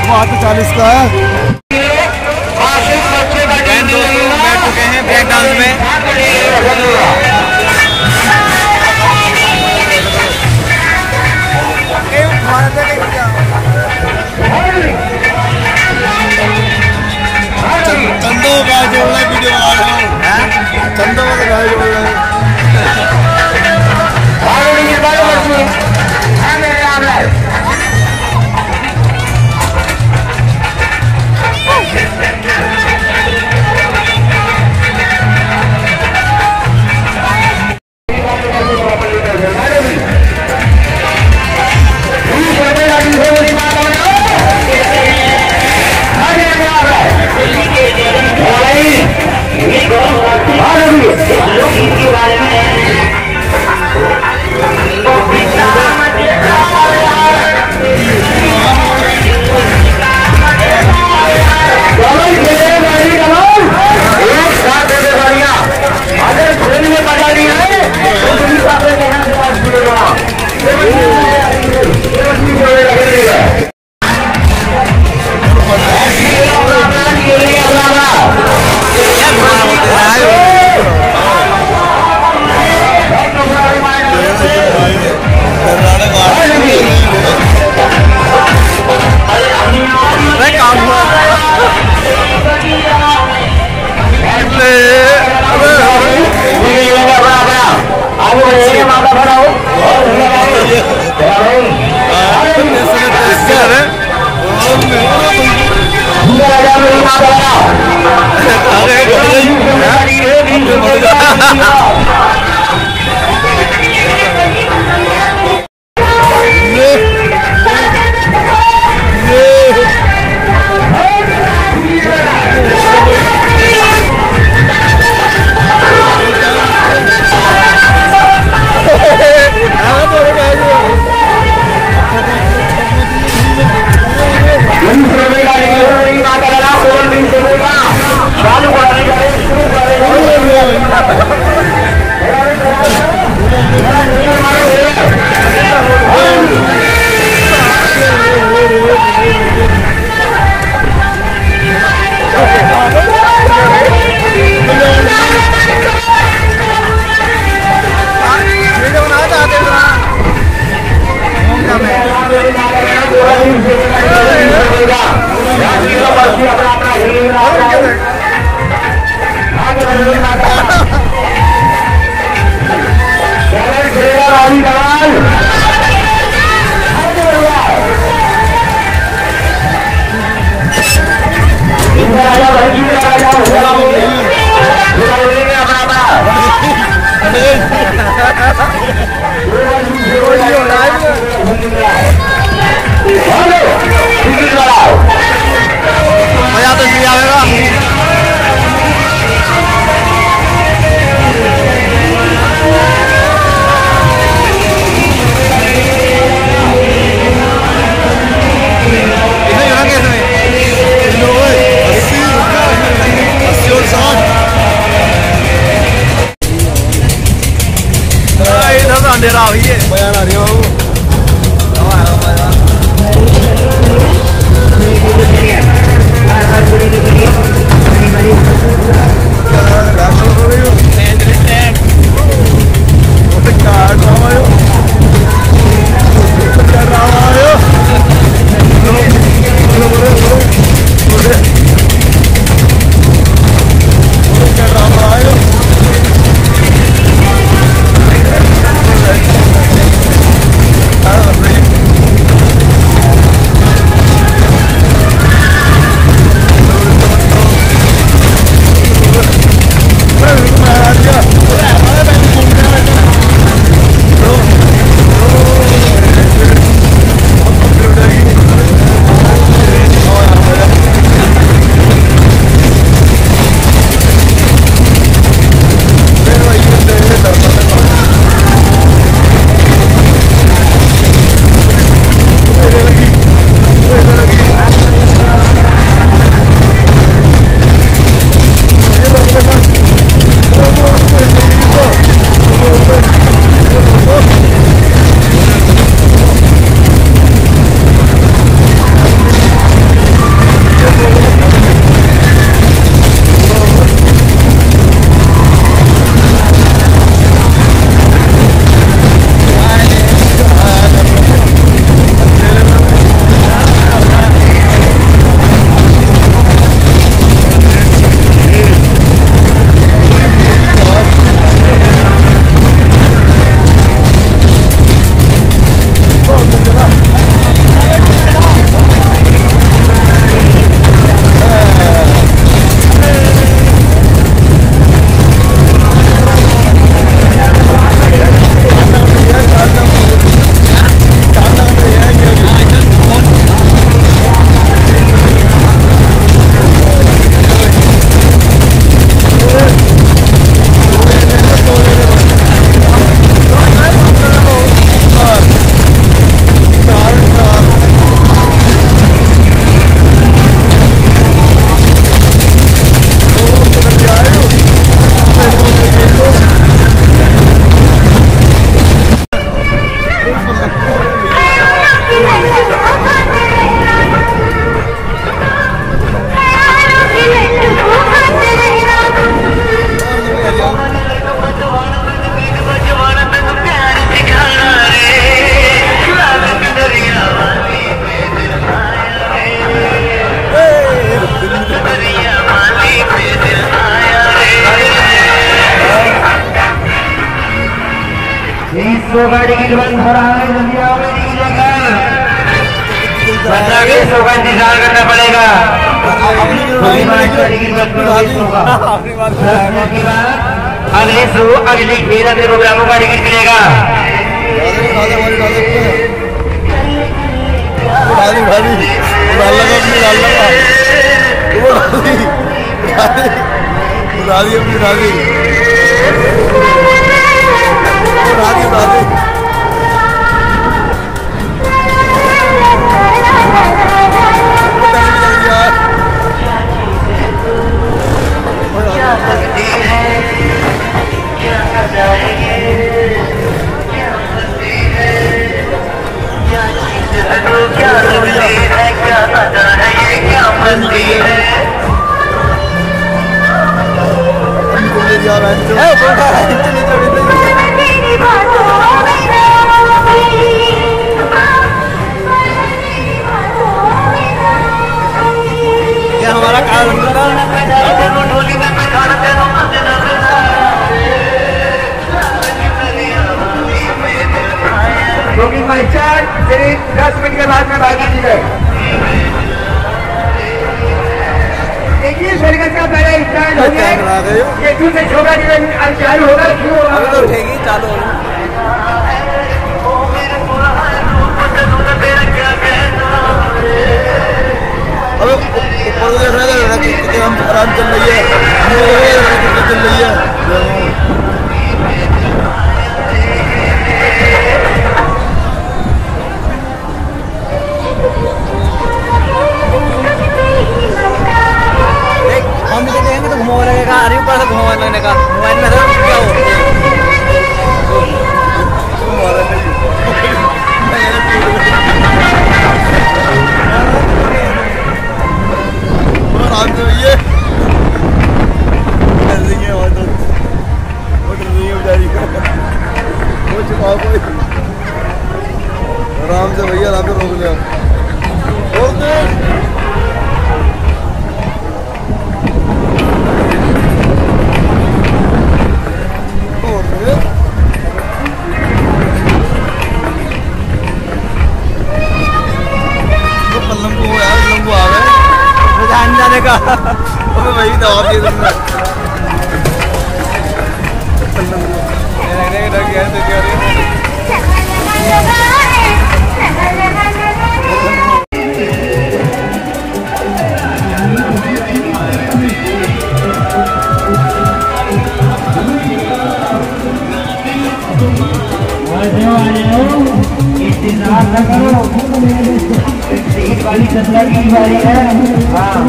40 का है। दोस्तों बैठ चुके हैं ब्रेक डांस में। चंदो का जोड़ रहा है, वीडियो बना रहा हूँ। चंदो का जोड़ रहा है। मजा तो नहीं आएगा। अंधेरा हुई है बयान आ रही हो इंतजार करना पड़ेगा। अगले शो अगली खेल अगले प्रोग्रामों का टिकट मिलेगा। क्या हमारा काम क्योंकि मास्टर सिर्फ 10 मिनट के बाद में बाकी चीज है। देखिए सर्कस का पहला स्टार्ट हो गया। ये क्यों से छोटा जीवन अब चालू होगा, क्यों होगा? अभी तो उठेगी, चालू होगी। अबे ऊपर देख रहे थे कितने हम आराम चल रही है, चल रही है। हम भी देखेंगे तो घुमावा लगेगा, अरे ऊपर से घुमावा लगने का मोबाइल में क्या हो आराम से भैया डर रही है, और तो वो डर रही है बेचारी, वो छुपाओ कोई। आराम से भैया, आराम से रोक लिया, रोक दे। जाने का वही दवा दिए तुमने। इंतजार न करो, सीट वाली चंद्रा की बारी है। हाँ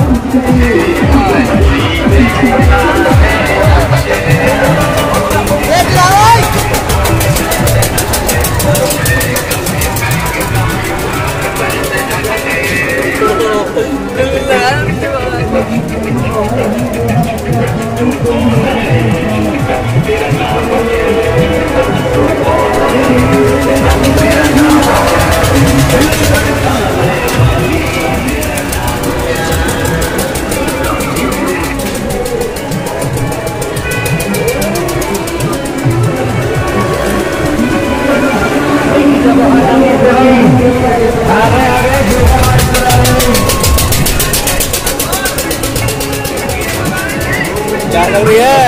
क्या लग रही है?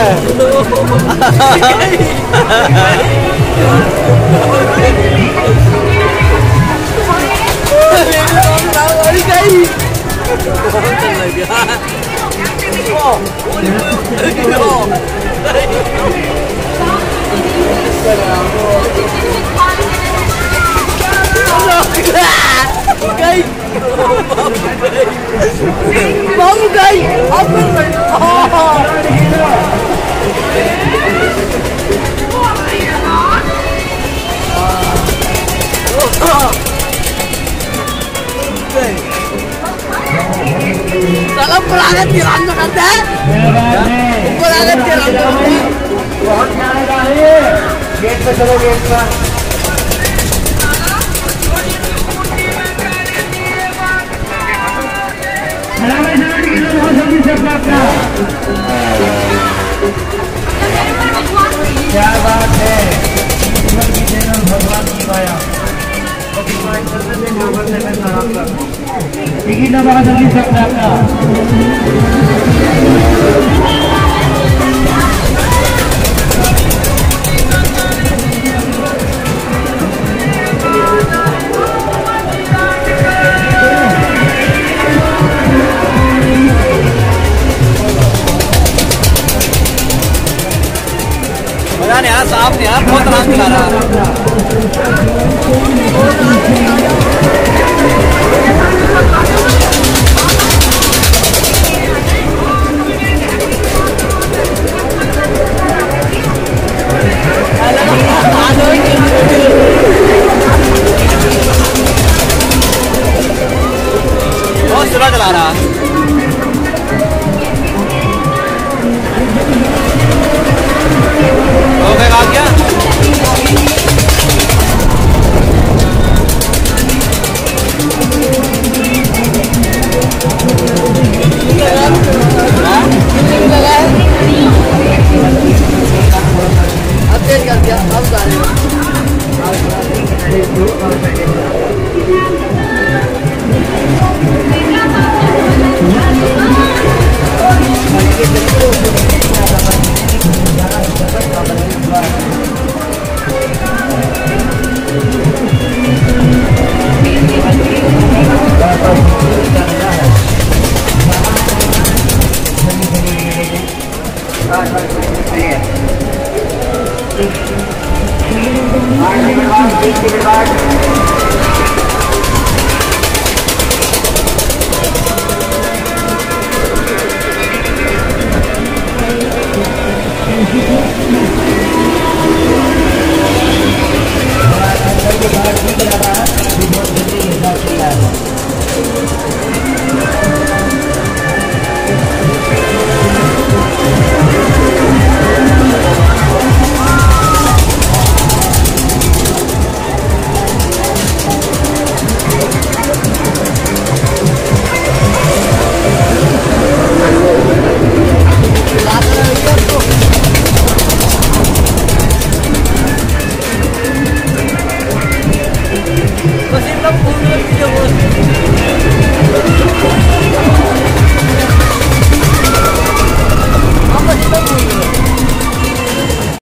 Bóng gay, ông mình dalam perangan tiranda kata, perangan tiranda. बहुत जाने का है, गेट पे चलो, गेट पर। क्या बात है, भगवान टिकट नंबर जल्दी से अपना यहाँ साफ नहीं यार, बहुत आराम दिला रहा बहुत सुरा चला रहा। हो गया क्या? अब तेज कर दिया, अब जा रहे हो। Kasi lang po